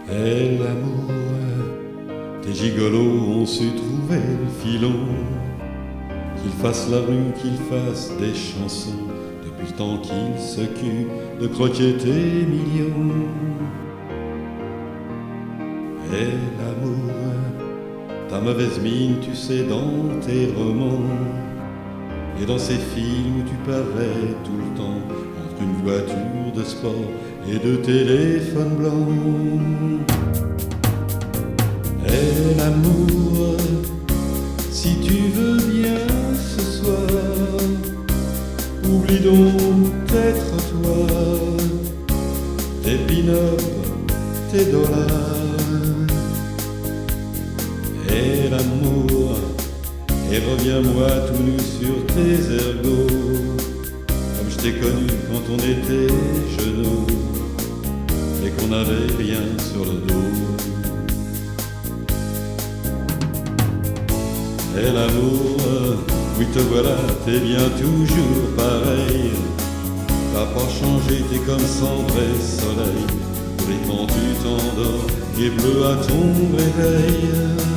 Et l'amour, tes gigolos ont su trouver le filon. Qu'ils fassent la rue, qu'ils fassent des chansons, depuis le temps qu'ils s'occupent de croquer tes millions. Et l'amour, ta mauvaise mine, tu sais, dans tes romans et dans ces films où tu parais tout le temps entre une voiture de sport et deux téléphones blancs. Et l'amour, si tu veux bien ce soir, oublie donc tes trottoirs, tes pin-up, tes dollars. Et l'amour, et reviens-moi tout nu sur tes ergots, comme je t'ai connu quand on était genoux et qu'on n'avait rien sur le dos. Et l'amour, oui te voilà, t'es bien toujours pareil. T'as pas changé, t'es comme cendre et soleil, gris quand tu t'endors et bleu à ton réveil.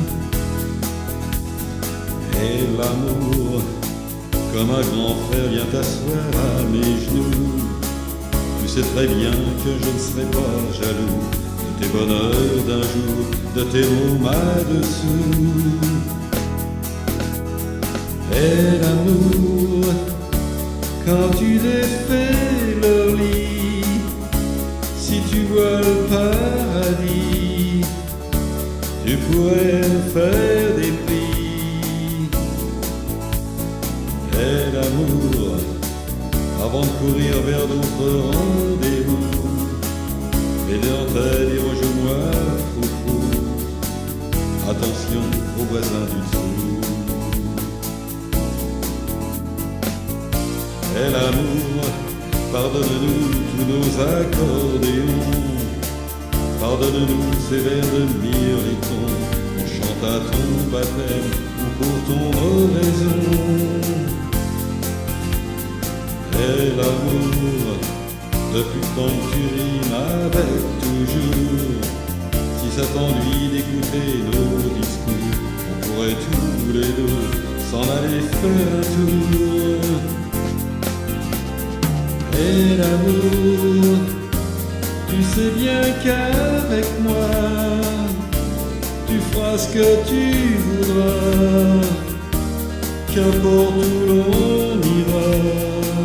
Et l'amour, comme un grand frère, vient t'asseoir à mes genoux. Tu sais très bien que je ne serai pas jaloux de tes bonheurs d'un jour, de tes mots là-dessous. Et l'amour, quand tu défais leur lit, si tu vois le paradis, tu pourrais me faire des plis. Et l'amour, avant de courir vers d'autres rendez-vous, mets dans ta tête et rejoins-moi, foufou. Attention aux voisins du dessous. Et l'amour, pardonne-nous tous nos accordéons, pardonne-nous ces vers de mirliton qu'on chante à ton baptême ou pour ton oraison. Et l'amour, depuis le temps que tu rimes avec toujours, si ça t'ennuie d'écouter nos discours, on pourrait tous les deux s'en aller faire un tour. Et l'amour, tu sais bien qu'avec moi, tu feras ce que tu voudras, qu'importe où l'on ira.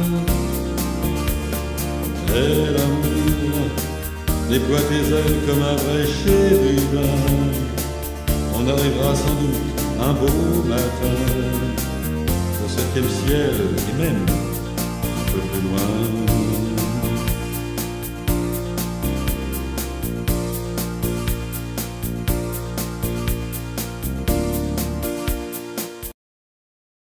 Et l'amour, déploie tes ailes comme un vrai chérubin, on arrivera sans doute un beau matin au septième ciel et même un peu plus loin.